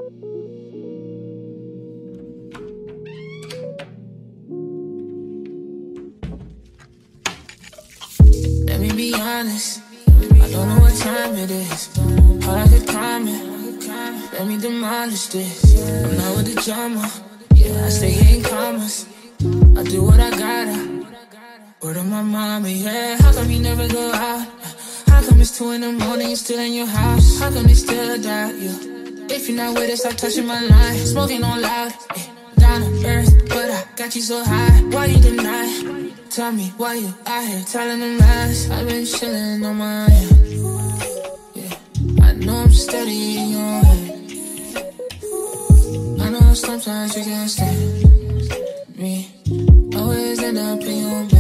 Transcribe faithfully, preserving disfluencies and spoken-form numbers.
Let me be honest, I don't know what time it is. All I could comment, let me demolish this. I'm not with the drama, yeah, I stay in commas. I do what I gotta, word of my mama, yeah. How come you never go out? How come it's two in the morning, you still in your house? How come they still doubt you? If you're not with us, stop touching my line. Smoking on loud, yeah. Down to earth, but I got you so high. Why you deny? Tell me why you out here telling them lies. I've been chilling on my own, yeah. I know I'm steady in your head. I know sometimes you can't stand me. Always end up in your bed.